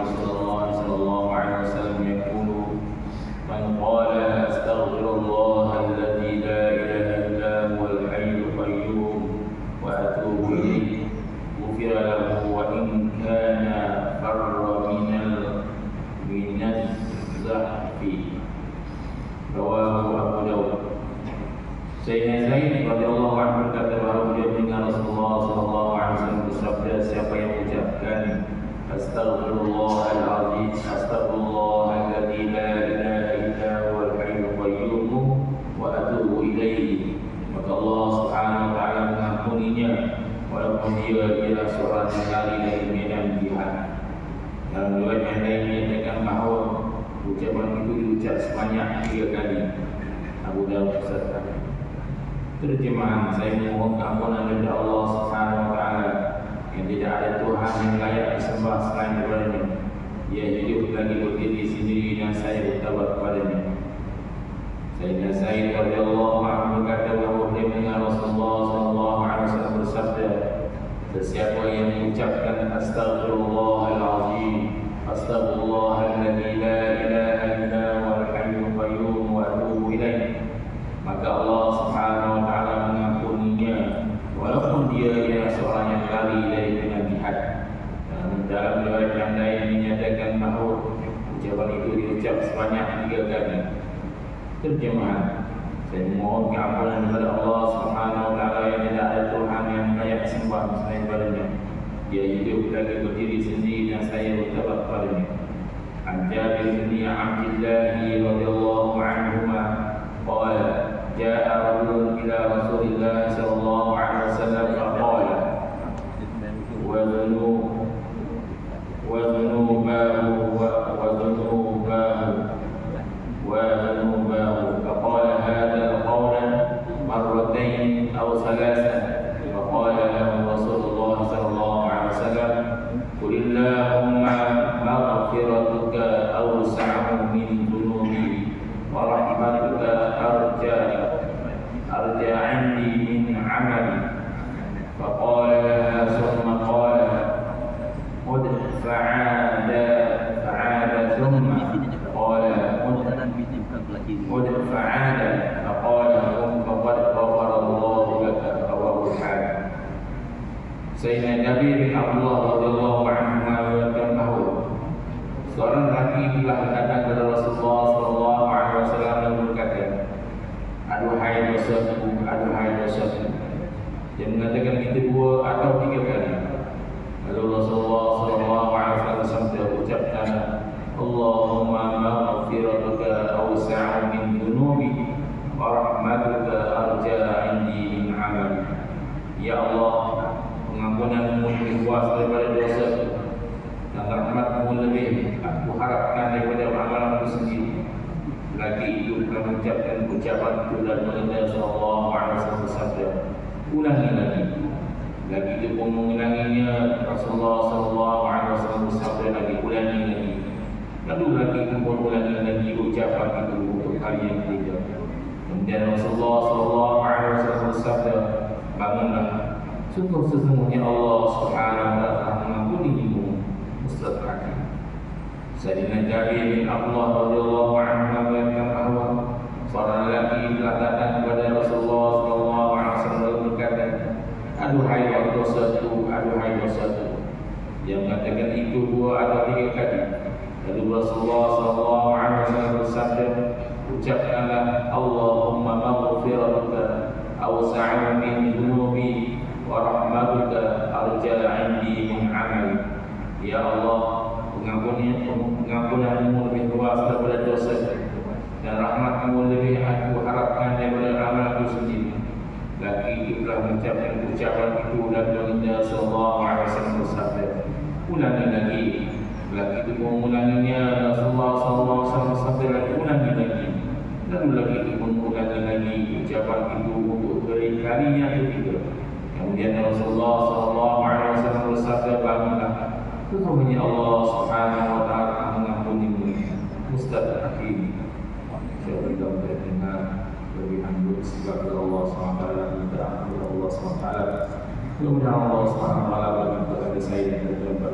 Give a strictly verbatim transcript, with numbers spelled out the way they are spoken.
رسول الله صلى الله عليه وسلم يقول من قال أستغفر الله الذي لا إله إلا هو الحي القيوم وأتوب إليه غفر له وإن كان فر من من الزحف. Rawahu Abu Dawud. Sayyidina Zaid radhiyallahu anhu berkata bahawa dia mendengar Rasulullah sallallahu alaihi wasallam bersabda, siapa yang mengucapkan Astaghfirullahaladzim, Astaghfirullahalladzi la ilaha illa huwal hayyul qayyum wa atubu ilaihi, maka Allah Subhanahu wa taala mengampuninya walaupun dia adalah seorang yang lari dari medan jihad. Dalam riwayat yang lain menyatakan bahawa ucapan itu diucap sebanyak tiga kali. Abu Dawud bersabda. Terjemahan, saya memohon keampunan dari Allah Subhanahu wa taala yang tidak ada Tuhan yang layak disembah selain daripadanya. Dia hidup lagi berdiri sendiri dan saya bertawab kepadanya. Sayyidina Zaid radhiyallahu anhu berkata bahawa dia mendengar Rasulullah sallallahu alaihi wasallam bersabda, sesiapa yang mengucapkan Astaghfirullahaladzim, Astaghfirullahalladzi la ilaha illa huwal hayyul qayyum wa atubu ilaihi, maka Allah Subhanahu wa taala mengampuninya walaupun dia adalah seorang yang lari dari medan jihad. Dan dalam riwayat yang lain menyatakan bahawa ucapan itu diucap sebanyak tiga kali. Terjemahan, saya mohon keampunan kepada Allah Subhanahu wa taala yang tidak ada Tuhan yang layak disembah selain daripadanya. Dia hidup lagi berdiri sendiri dan saya bertawab kepadanya. An Jabir bin Abdullah radhiyallahu anhuma qala جاء رجل إلى رسول الله صلى الله عليه وسلم فقال وذنوب وذنوباه وذنوباه وذنوباه فقال هذا القول مرتين أو ثلاثا فقال له رسول الله صلى الله عليه وسلم قل اللهم مغفرتك أوسع من ذنوبي ورحمتك أرجى أرجى عندي من عملي. فقال لها ثم قال قد فعاد فعاد ثم قال قد فعاد فقال قم فقد غفر الله لك. رواه الحاكم. Sayyidina Jabir bin Abdullah radhiyallahu anhu mengatakan bahawa seorang lelaki telah datang kepada Rasulullah sallallahu alaihi wasallam dan berkata, aduhai dosaku, aduhai dosaku. Dia mengatakan itu dua atau tiga kali. Lalu Rasulullah sallallahu alaihi wasallam bersabda, ucapkan Allahumma maghfiratuka awsa'u min dunubi wa rahmatuka arja indi min amali. Ya Allah, pengampunanmu lebih luas daripada dosaku dan rahmatmu lebih aku harapkan daripada amalanku sendiri. Lagi itu telah mengucapkan ucapan itu dan mengenai sallallahu alaihi wasallam bersabda, ulangi lagi. Lagi itu pun mengulanginya. Rasulullah sallallahu alaihi wasallam bersabda lagi, ulangi lagi. Lalu lagi itu pun ulangi lagi ucapan itu untuk kali yang ketiga. Kemudian Rasulullah sallallahu alaihi wasallam bersabda, bangunlah, sungguh sesungguhnya Allah Subhanahu wa taala mengampunimu. Ustaz Hakim. Sayyidina Jabir bin Abdullah radhiyallahu anhu mengatakan bahawa seorang lelaki telah datang kepada Rasulullah sallallahu alaihi wasallam berkata, aduhai dosaku, aduhai dosaku. Dia mengatakan itu dua atau tiga kali. Lalu Rasulullah sallallahu alaihi wasallam bersabda, ucapkanlah Allahumma maghfiratuka awsa'u min dunubi wa rahmatuka arja 'indi min 'amali. Ya Allah, pengampunanmu lebih luas daripada dosa dan rahmatmu lebih aku harapkan daripada amalku sendiri. Laki itu telah mengucapkan ucapan itu dan baginda sallallahu alaihi wasallam bersabda, ulangi lagi. Laki itu mengulanginya. Rasulullah sallallahu alaihi wasallam bersabda lagi, ulangi lagi. Lalu laki itu mengulangi lagi ucapan itu untuk kali yang ketiga. Kemudian Rasulullah sallallahu alaihi wasallam bersabda, bangunlah, sesungguhnya Allah Subhanahu wa taala mengampunimu. Ustaz Hakim. Saya berikan dengar lebih hamdul sebab Allah Subhanahu wa taala, minta ampun Allah Subhanahu wa taala. Mudah-mudahan Allah Subhanahu wa taala bagi kepada saya dan